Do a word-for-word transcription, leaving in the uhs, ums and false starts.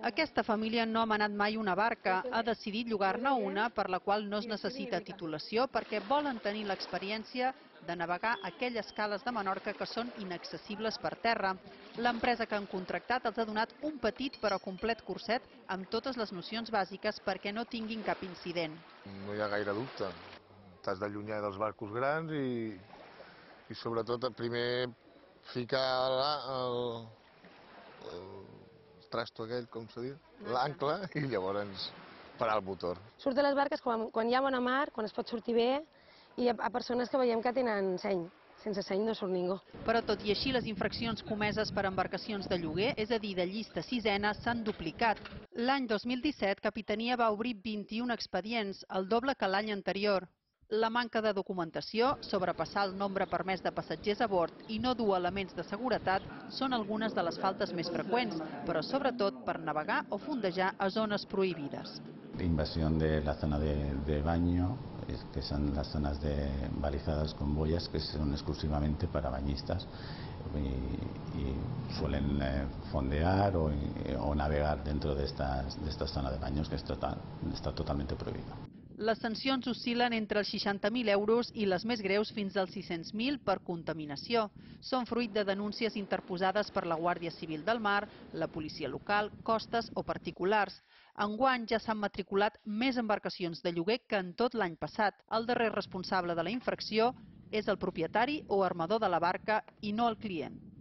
Aquesta família no ha manat mai una barca, ha decidit llogar-ne una per la qual no es necessita titulació perquè volen tenir l'experiència de navegar aquelles cales de Menorca que són inaccessibles per terra. L'empresa que han contractat els ha donat un petit però complet curset amb totes les nocions bàsiques perquè no tinguin cap incident. No hi ha gaire dubte. T'has d'allunyar dels barcos grans i, i sobretot primer ficar el, el trasto aquell, com se diu, l'ancle, i llavors parar el motor. Surt de les barques quan, quan hi ha bona mar, quan es pot sortir bé, i hi ha persones que veiem que tenen seny. Sense seny no surt ningú. Però tot i així, les infraccions comeses per embarcacions de lloguer, és a dir, de llista sisena, s'han duplicat. L'any dos mil disset, Capitania va obrir vint-i-un expedients, el doble que l'any anterior. La manca de documentació, sobrepassar el nombre permès de passatgers a bord i no dur elements de seguretat són algunes de les faltes més freqüents, però sobretot per navegar o fondejar a zones prohibides. Invasión de la zona de, de baño, que son las zonas de, balizadas con boyas que son exclusivamente para bañistas y, y suelen eh, fondear o, o navegar dentro de estas, de esta zona de baños que es total, está totalmente prohibido. Les sancions oscil·len entre els seixanta mil euros i les més greus fins als sis-cents mil per contaminació. Són fruit de denúncies interposades per la Guàrdia Civil del Mar, la policia local, costes o particulars. Enguany ja s'han matriculat més embarcacions de lloguer que en tot l'any passat. El darrer responsable de la infracció és el propietari o armador de la barca i no el client.